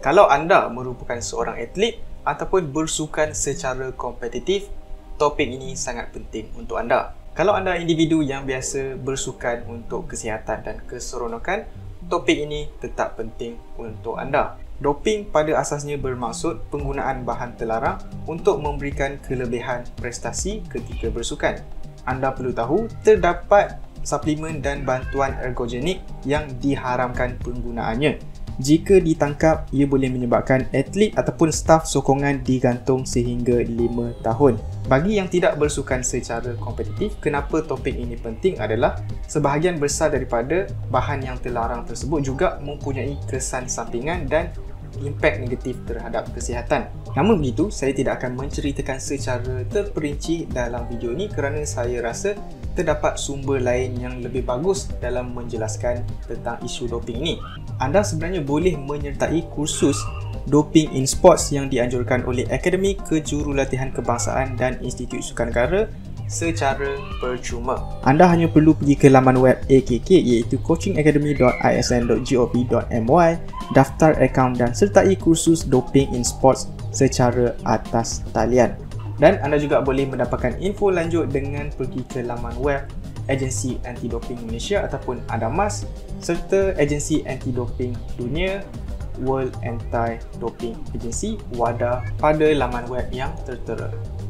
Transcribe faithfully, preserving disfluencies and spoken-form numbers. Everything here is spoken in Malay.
Kalau anda merupakan seorang atlet ataupun bersukan secara kompetitif, topik ini sangat penting untuk anda. Kalau anda individu yang biasa bersukan untuk kesihatan dan keseronokan, topik ini tetap penting untuk anda. Doping pada asasnya bermaksud penggunaan bahan terlarang untuk memberikan kelebihan prestasi ketika bersukan. Anda perlu tahu, terdapat suplemen dan bantuan ergogenik yang diharamkan penggunaannya. Jika ditangkap, ia boleh menyebabkan atlet ataupun staf sokongan digantung sehingga lima tahun. Bagi yang tidak bersukan secara kompetitif, kenapa topik ini penting adalah sebahagian besar daripada bahan yang terlarang tersebut juga mempunyai kesan sampingan dan impak negatif terhadap kesihatan. Namun begitu, saya tidak akan menceritakan secara terperinci dalam video ini kerana saya rasa terdapat sumber lain yang lebih bagus dalam menjelaskan tentang isu doping ini. Anda sebenarnya boleh menyertai kursus Doping in Sports yang dianjurkan oleh Akademi Kejurulatihan Kebangsaan dan Institut Sukan Negara secara percuma. Anda hanya perlu pergi ke laman web A K K iaitu coaching academy dot i s n dot gov dot m y, daftar akaun dan sertai kursus Doping in Sports secara atas talian. Dan anda juga boleh mendapatkan info lanjut dengan pergi ke laman web Agensi Anti-Doping Malaysia ataupun ADAMAS serta Agensi Anti-Doping Dunia World Anti-Doping Agency WADA pada laman web yang tertera.